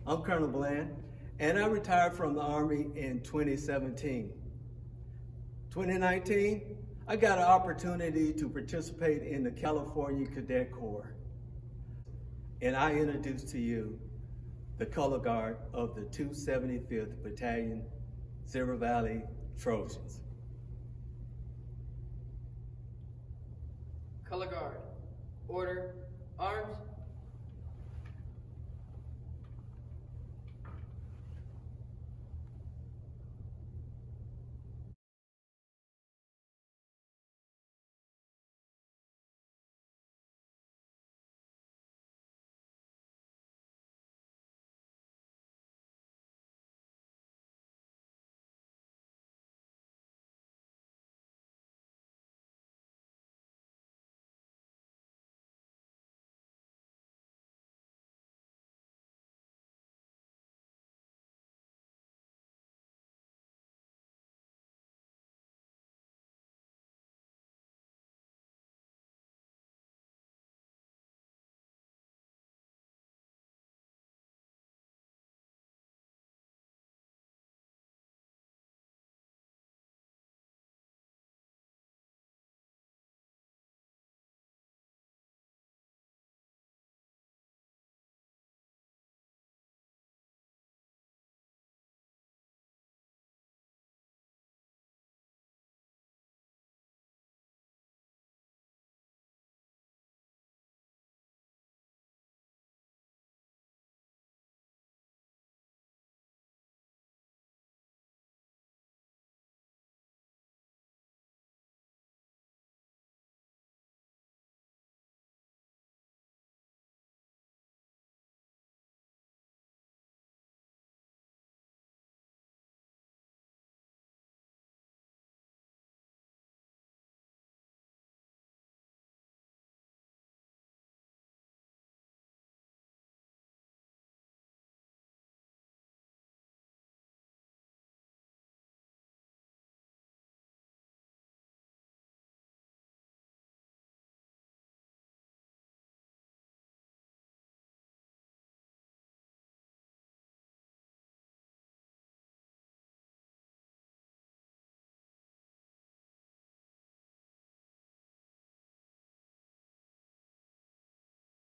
I'm Colonel Bland, and I retired from the Army in 2017. 2019, I got an opportunity to participate in the California Cadet Corps. And I introduce to you the color guard of the 275th Battalion, Zebra Valley Trojans. Color guard. Order. Arms.